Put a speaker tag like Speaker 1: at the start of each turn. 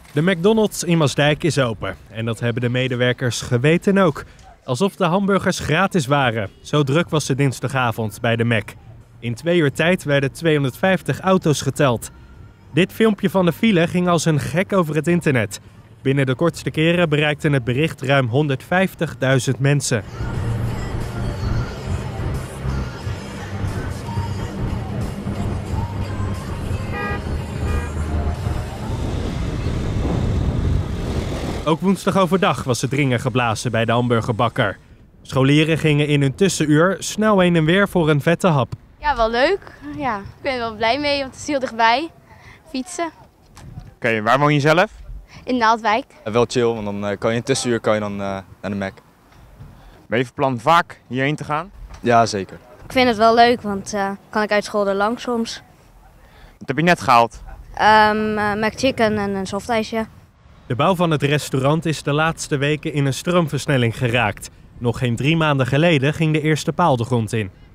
Speaker 1: De McDonald's in Maasdijk is open en dat hebben de medewerkers geweten ook. Alsof de hamburgers gratis waren. Zo druk was het dinsdagavond bij de Mac. In 2 uur tijd werden 250 auto's geteld. Dit filmpje van de file ging als een gek over het internet. Binnen de kortste keren bereikte het bericht ruim 150.000 mensen. Ook woensdag overdag was het dringen geblazen bij de hamburgerbakker. Scholieren gingen in hun tussenuur snel heen en weer voor een vette hap.
Speaker 2: Ja, wel leuk. Ja, ik ben er wel blij mee, want het is heel dichtbij. Fietsen.
Speaker 3: Oké, waar woon je zelf?
Speaker 2: In Naaldwijk.
Speaker 4: Wel chill, want dan kan je in een tussenuur naar de Mac.
Speaker 3: Ben je van plan vaak hierheen te gaan?
Speaker 4: Ja, zeker.
Speaker 5: Ik vind het wel leuk, want kan ik uit school er lang soms.
Speaker 3: Wat heb je net gehaald?
Speaker 5: McChicken en een softijsje.
Speaker 1: De bouw van het restaurant is de laatste weken in een stroomversnelling geraakt. Nog geen 3 maanden geleden ging de eerste paal de grond in.